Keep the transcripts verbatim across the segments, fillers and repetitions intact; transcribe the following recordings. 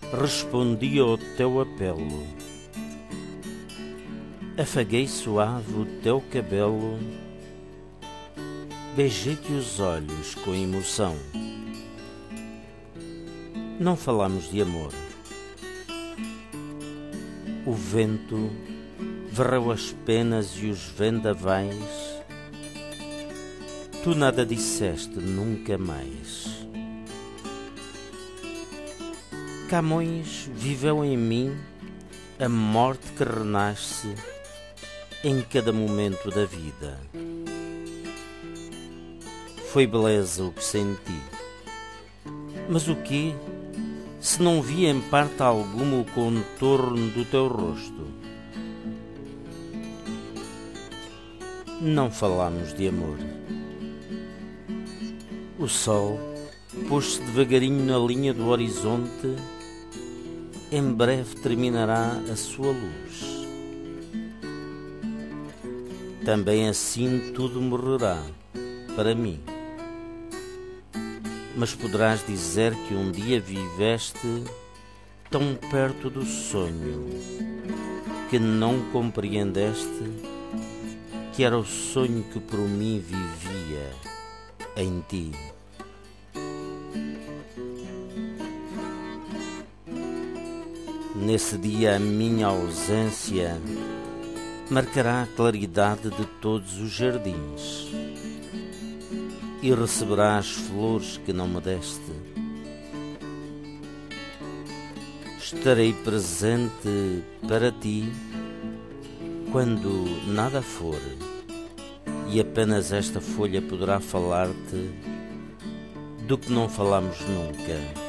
respondi ao teu apelo, afaguei suave o teu cabelo, beijei-te os olhos com emoção. Não falamos de amor. O vento varreu as penas e os vendavais. Tu nada disseste nunca mais. Camões viveu em mim a morte que renasce em cada momento da vida. Foi beleza o que senti. Mas o quê, se não vi em parte alguma o contorno do teu rosto? Não falamos de amor. O sol pôs-se devagarinho na linha do horizonte. Em breve terminará a sua luz. Também assim tudo morrerá para mim. Mas poderás dizer que um dia viveste tão perto do sonho que não compreendeste que era o sonho que por mim vivia em ti. Nesse dia a minha ausência marcará a claridade de todos os jardins e receberá as flores que não me deste. Estarei presente para ti quando nada for e apenas esta folha poderá falar-te do que não falamos nunca.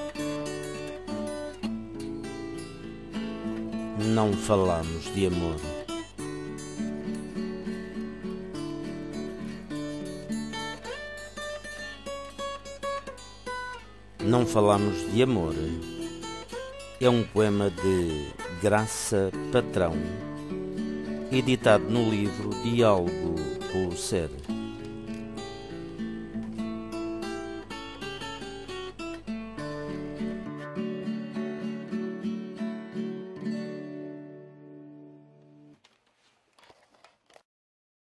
Não falamos de amor. Não falamos de amor. É um poema de Graça Patrão, editado no livro Diálogo com o Ser.